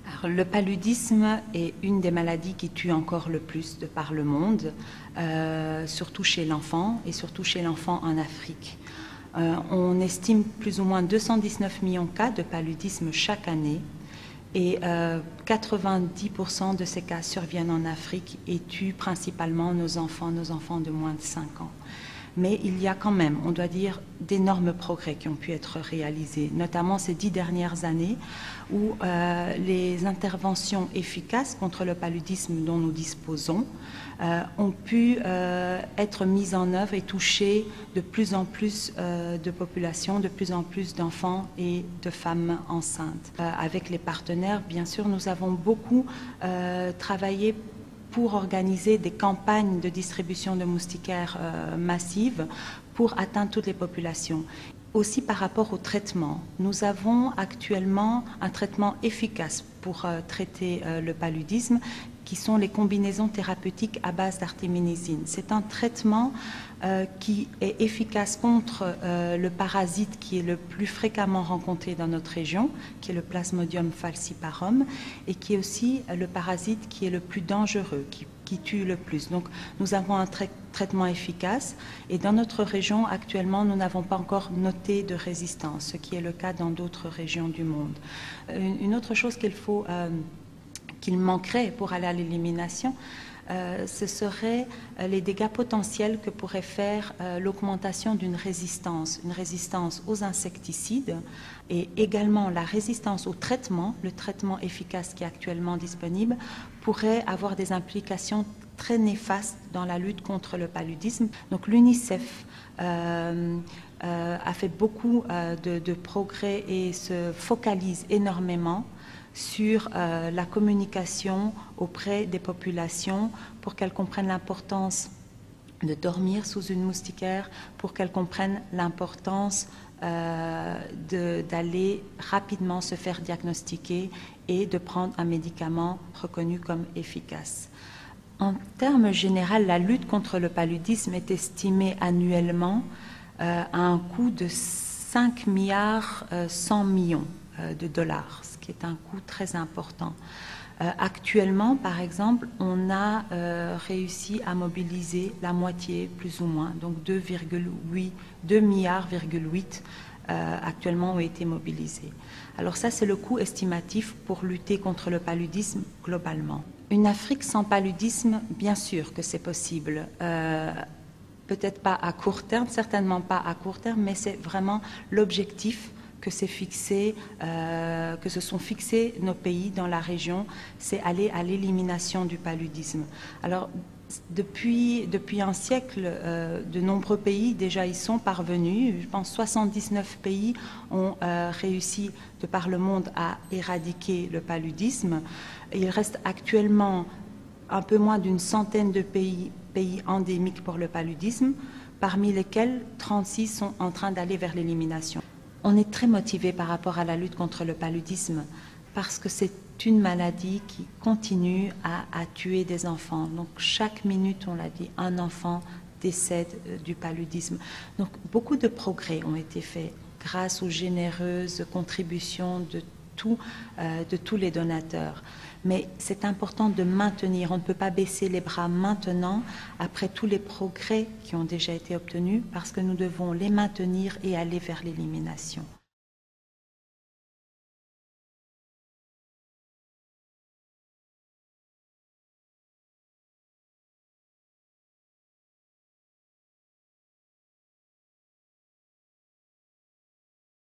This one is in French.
Alors, le paludisme est une des maladies qui tue encore le plus de par le monde, surtout chez l'enfant et surtout chez l'enfant en Afrique. On estime plus ou moins 219 millions de cas de paludisme chaque année et 90% de ces cas surviennent en Afrique et tuent principalement nos enfants de moins de 5 ans. Mais il y a quand même, on doit dire, d'énormes progrès qui ont pu être réalisés, notamment ces 10 dernières années où les interventions efficaces contre le paludisme dont nous disposons ont pu être mises en œuvre et toucher de plus en plus de populations, de plus en plus d'enfants et de femmes enceintes. Avec les partenaires, bien sûr, nous avons beaucoup travaillé pour organiser des campagnes de distribution de moustiquaires massives pour atteindre toutes les populations. Aussi par rapport au traitement, nous avons actuellement un traitement efficace pour traiter le paludisme qui sont les combinaisons thérapeutiques à base d'artémisine. C'est un traitement qui est efficace contre le parasite qui est le plus fréquemment rencontré dans notre région, qui est le Plasmodium falciparum, et qui est aussi le parasite qui est le plus dangereux, qui tue le plus. Donc nous avons un traitement efficace et dans notre région actuellement nous n'avons pas encore noté de résistance, ce qui est le cas dans d'autres régions du monde. Une autre chose qu'il manquerait pour aller à l'élimination, ce seraient les dégâts potentiels que pourrait faire l'augmentation d'une résistance, une résistance aux insecticides et également la résistance au traitement, le traitement efficace qui est actuellement disponible, pourrait avoir des implications très néfastes dans la lutte contre le paludisme. Donc l'UNICEF a fait beaucoup de progrès et se focalise énormément sur la communication auprès des populations pour qu'elles comprennent l'importance de dormir sous une moustiquaire, pour qu'elles comprennent l'importance d'aller rapidement se faire diagnostiquer et de prendre un médicament reconnu comme efficace. En termes généraux, la lutte contre le paludisme est estimée annuellement à un coût de 5 milliards 100 millions de dollars, ce qui est un coût très important. Actuellement, par exemple, on a réussi à mobiliser la moitié, plus ou moins, donc 2 milliards actuellement ont été mobilisés. Alors ça, c'est le coût estimatif pour lutter contre le paludisme globalement. Une Afrique sans paludisme, bien sûr que c'est possible. Peut-être pas à court terme, certainement pas à court terme, mais c'est vraiment l'objectif que se sont fixés nos pays dans la région, c'est aller à l'élimination du paludisme. Alors, depuis un siècle, de nombreux pays déjà y sont parvenus. Je pense 79 pays ont réussi de par le monde à éradiquer le paludisme. Il reste actuellement un peu moins d'une centaine de pays endémiques pour le paludisme, parmi lesquels 36 sont en train d'aller vers l'élimination. On est très motivé par rapport à la lutte contre le paludisme parce que c'est une maladie qui continue à tuer des enfants. Donc chaque minute, on l'a dit, un enfant décède du paludisme. Donc beaucoup de progrès ont été faits grâce aux généreuses contributions de tous les donateurs. Mais c'est important de maintenir, on ne peut pas baisser les bras maintenant après tous les progrès qui ont déjà été obtenus parce que nous devons les maintenir et aller vers l'élimination.